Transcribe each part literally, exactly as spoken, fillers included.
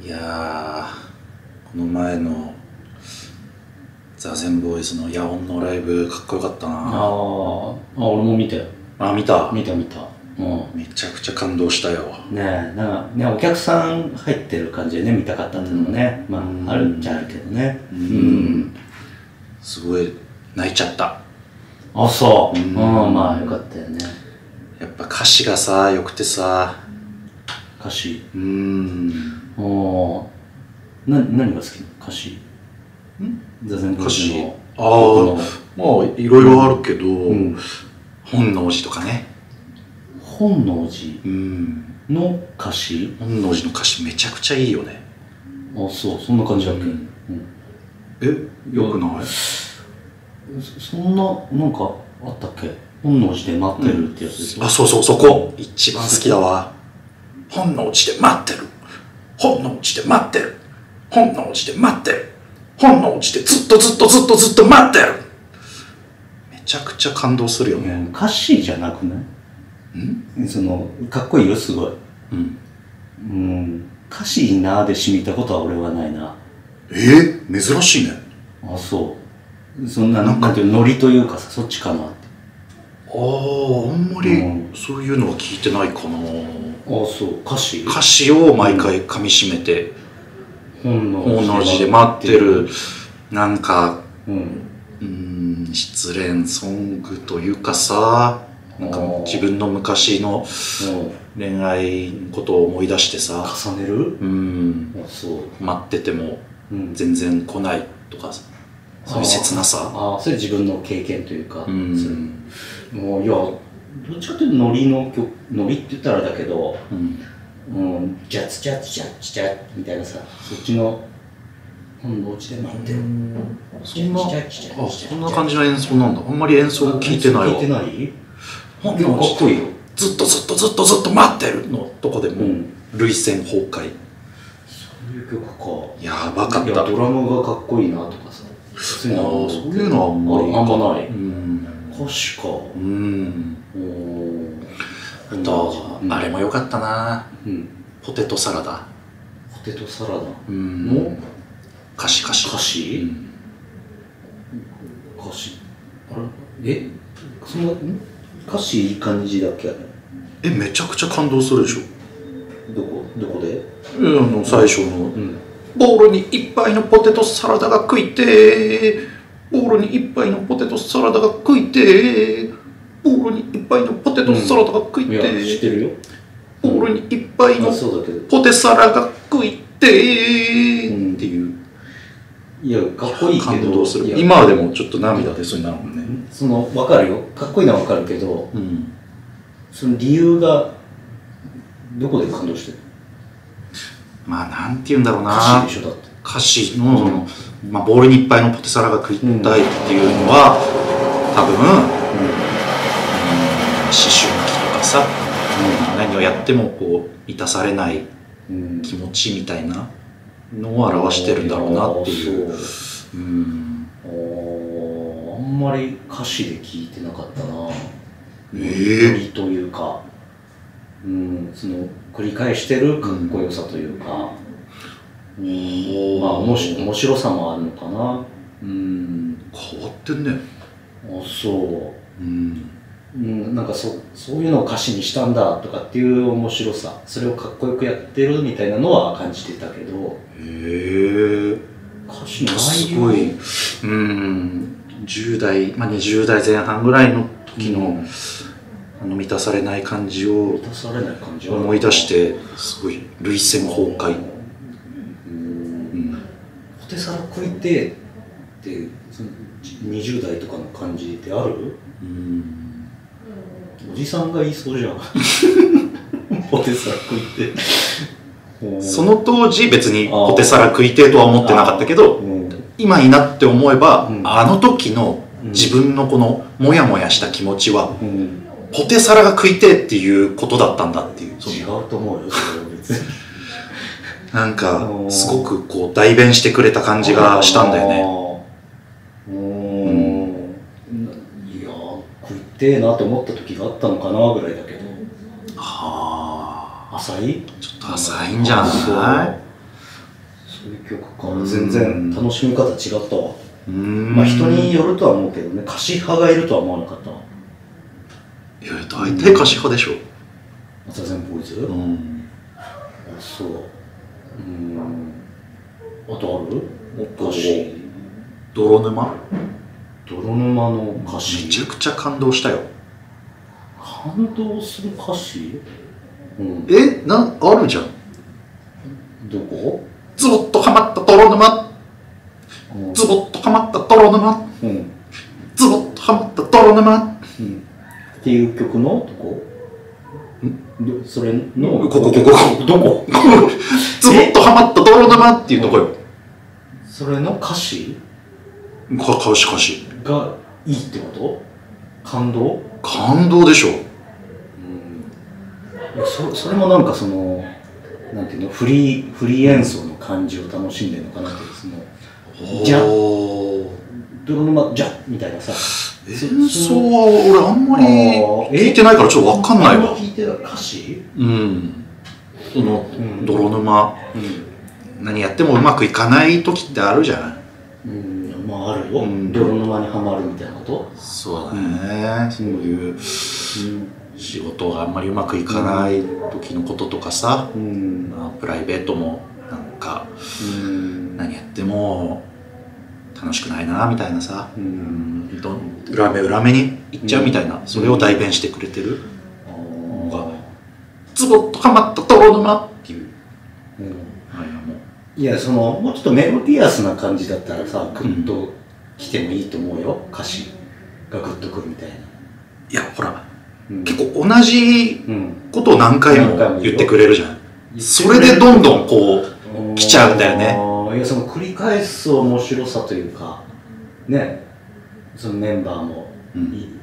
いやー、この前のザゼンボーイズの野音のライブかっこよかったな。ああーあ、俺も見たよ。 あ、見た見た見た。うん。 めちゃくちゃ感動したよ。 ねえ、なんかね、お客さん入ってる感じでね、見たかったっていうのもね、まあ、あるっちゃあるけどね。 うん。すごい泣いちゃった。 あ、そう。うん、まあよかったよね。 やっぱ歌詞がさ、良くてさ。 歌詞。 うーん。 おー。な、何が好きな歌詞？ん？座禅ボーイズの。 ああ、まあいろいろあるけど、うん、本能寺とかね。 本能寺の歌詞？ 本能寺の歌詞めちゃくちゃいいよね。 あ、そう、そんな感じだっけ？うん、 え、よくない？ そんな、なんかあったっけ？本能寺で待ってるってやつですよ、 うん、あ、そうそう、そこ一番好きだわ。本能寺で待ってる、本能寺で待ってる、本能寺で待ってる、本能寺でずっとずっとずっとずっと待ってる。めちゃくちゃ感動するよね。 うん、歌詞じゃなくない？ん？そのかっこいいよ、すごい。うん、うん、歌詞いいなーで染みたことは俺はないな。 えー、珍しいね。 あ、そう。そんな、なんていうノリというかさ、そっちかなって。 ああ、あんまりそういうのは聞いてないかな。 ああ、そう。歌詞歌詞を毎回噛み締めて、本能寺で待ってる、なんか、うん、うん、失恋ソングというかさ、なんか自分の昔の恋愛のことを思い出してさ、 重ねる？うん、 そう、待ってても全然来ないとか、そういう切なさ。 ああ、それ自分の経験というか、うん、もういや、どっちかというとノリの曲、ノリって言ったらあれだけど、うん、うん、ジャツジャツジャツジャツみたいなさ、そっちの本能寺で待ってる。 そんな、あ、そんな感じの演奏なんだ。あんまり演奏聞いてないわ。 聞いてない？ 本能寺かっこいいよ。ずっとずっとずっとずっと待ってるのとこでも、うん、涙腺崩壊。 そういう曲か。 やばかった。 いや、ドラムがかっこいいなとかさ。 そういうのはあんまりあんまない。 うん、 歌詞か。 うん。あと、うん、あれも良かったな、うん、ポテトサラダ。 ポテトサラダの、うん、 歌詞歌詞歌詞、うん、歌詞あれえその歌詞いい感じだっけ？ え、めちゃくちゃ感動するでしょ。 どこどこで？ あの最初の、うん、ボウルにいっぱいのポテトサラダが食いてー、ボウルにいっぱいのポテトサラダが食いてー、ボウルにいっぱいのポテトサラダが食いてー、 うん、いや知ってるよ。 ボウルにいっぱいのポテサラが食いてーっていう、 いや、かっこいいけど感動する。 今でもちょっと涙出そうになるもんね。 その分かるよ、かっこいいのは分かるけど、うん、その理由がどこで感動してる？ まあなんて言うんだろうな、 歌詞でしょ。だって歌詞の、その、まあ、ボウルにいっぱいのポテサラが食いたいっていうのは、うん、多分、うんうん、思春期とかさ、うん、何をやってもこう満たされない気持ちみたいなのを表してるんだろうなっていう。うん、 あんまり歌詞で聞いてなかったな。 えー、 ノリというか、うん、その繰り返してるかっこよさというか、うん、まあ面白さもあるのかな。うん、 変わってんね。あ、 そう、うんうん、なんか そ, そういうのを歌詞にしたんだとかっていう面白さ、それをかっこよくやってるみたいなのは感じてたけど。 へえ。 歌詞の内容すごい、うん、じゅう代、まあ、にじゅう代前半ぐらいの時の、うん、あの満たされない感じを思い出して、すごい涙腺崩壊。 うん、ポテサラ食いてってそのにじゅう代とかの感じってある？うん、おじさんが言いそうじゃん。ポテサラ食いて。 その当時別にポテサラ食いてとは思ってなかったけど、うん、今になって思えば、うん、あの時の自分のこのモヤモヤした気持ちは、うん、ポテサラが食いてっていうことだったんだっていう。 違うと思うよ、それは別に。 なんかすごくこう代弁してくれた感じがしたんだよね。 うん、いや食いてえなと思った時があったのかなぐらいだけど。はあ、浅い？ ちょっと浅いんじゃない？ そういう曲か。全然楽しみ方違ったわ。うん、まあ人によるとは思うけどね、歌詞派がいるとは思わなかったわ。 いや大体歌詞派でしょ。 アサゼンボーイズ。うん。あ、そう。うん。あとある？歌詞。 泥沼？ 泥沼の歌詞。 めちゃくちゃ感動したよ。 感動する歌詞？ うん、え、なん、あるじゃん。 どこ？ ズボッとはまった泥沼。うん、ズボッとはまった泥沼。うん、ズボッとはまった泥沼。 うん、っていう曲のどこ？ん？それのここここここどこ？ズボッとはまった泥沼っていうとこよ。 それの歌詞？ か歌詞歌詞がいいってこと？感動？ 感動でしょ。 うん、そ, それもなんかそのなんていうのフリーフリー演奏の感じを楽しんでるのかなってそのじゃ泥沼じゃみたいなさ演奏は俺あんまり聞いてないからちょっと分かんないわ。 聞いてた歌詞？ うんその、うん、泥沼、うん、何やってもうまくいかない時ってあるじゃない。 うん、まああるよ、うん、泥沼にはまるみたいなこと。 そうだね、うん、そういう、うん、仕事があんまりうまくいかない時のこととかさ、うんまあ、プライベートもなんか、うん、何やっても楽しくないなみたいなさ、うん、裏目裏目にいっちゃうみたいな、うん、それを代弁してくれてるのが、うん、ズボッとはまった泥沼っていう、うんいやそのもうちょっとメロディアスな感じだったらさグッと来てもいいと思うよ、うん、歌詞がグッとくるみたいな。 いやほら、うん、結構同じことを何回も言ってくれるじゃん、うん、それでどんどんこう来ちゃうんだよね。 いやその繰り返す面白さというかねそのメンバーも い,、うん、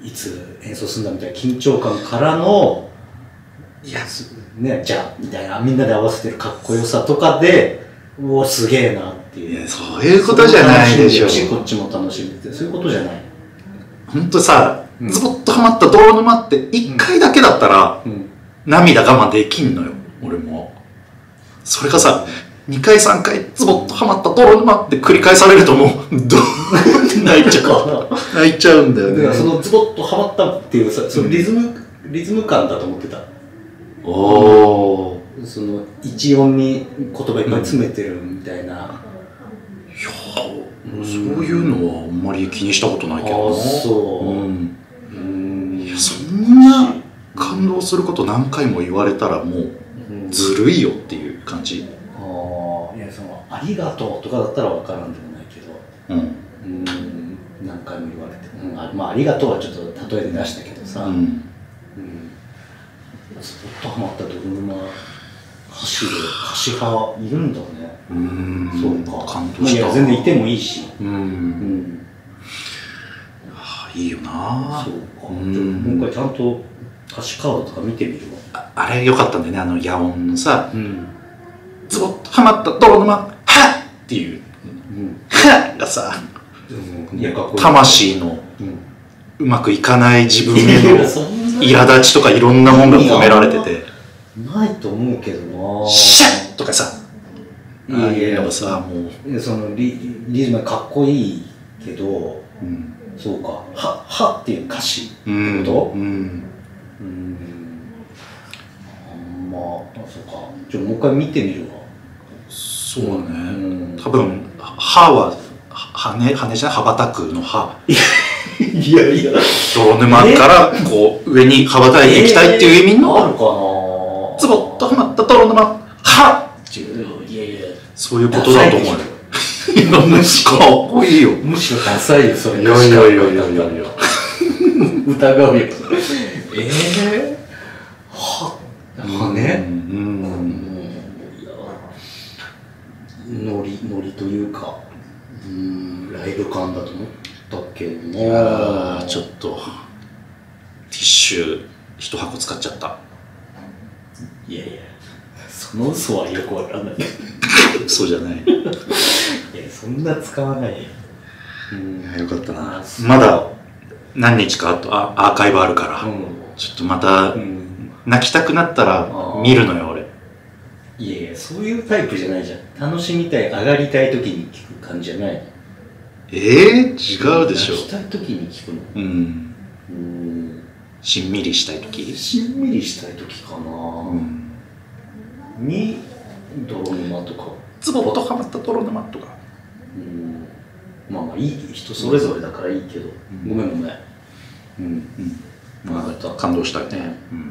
いつ演奏するんだみたいな緊張感からのいやねじゃあみたいなみんなで合わせてるかっこよさとかでおおすげえなっていう。いやそういうことじゃないでしょ。 こっちも楽しんでてそういうことじゃない。 ほんとさ、うん、ズボッとはまった泥沼っていっかいだけだったら、うん、涙我慢できんのよ俺も。それがさにかいさんかいズボッとはまった泥沼って繰り返されるともうど泣いちゃう泣いちゃうんだよね。 だからそのズボッとはまったっていうさそのリズム、うん、リズム感だと思ってた。おーその一音に言葉いっぱい詰めてるみたいな、うん、いやそういうのはあんまり気にしたことないけど。あそう、うん、うんいやそんな感動すること何回も言われたらもうずるいよっていう感じ。 ああいやそのありがとうとかだったら分からんでもないけど、うんうん何回も言われて、うん、あまあありがとうはちょっと例えで出したけどさ、うんうん、スポッとはまった泥沼歌詞で歌詞派いるんだね。うーんそうか感動した。いや全然いてもいいし。うん、うん、 はあ、いいよな。 そうか。じゃあ今回ちゃんと歌詞カードとか見てみるわ。あ, あれ良かったんだよねあの野音のさ、うん、ズボッとはまった泥沼はっっていう、うん、はっがさ、うん、いやかっこいい魂の、うん、うまくいかない自分への苛立ちとかいろんなものが込められてて。 ないと思うけどな。 シャッとかさ、いやいやさもういやその リ, リズムかっこいいけど、うん、そうかははっていう歌詞ってこと？うん。うん。まあそうか。じゃあもう一回見てみるわ。 そうだね。うん、多分はは羽羽じゃ羽ばたくの羽。 いやいや。 泥沼からこう上に羽ばたいていきたいっていう意味の。 あるかな。 ズボッとはまった泥沼はっっていういやいやそういうことだと思うよ。かっこいいよ。 むしろダサいよそれ。 いやいやいやいやいやいや疑うよ。ええー、ははねうんノリノリというかうんライブ感だと思ったけどね。 いやちょっとティッシュ一箱使っちゃった。 いやいやその嘘はよくわかんない。 嘘じゃない。いやそんな使わないよ。 うんよかったな。まだ何日かあとあアーカイブあるから、うん、ちょっとまた、うん、泣きたくなったら見るのよ俺。 いやいや、そういうタイプじゃないじゃん。楽しみたい、上がりたい時に聞く感じじゃない。 えー、違うでしょ。 泣きたい時に聞くの。 うん。 うん。 しんみりしたい時。 しんみりしたい時かな。うん。に、泥沼とか。 ズボッとはまった泥沼とか。 うん。まあまあいい、人それぞれだからいいけど。うん、ごめんごめん。うん。 うん。まあ、感動したよね。うん。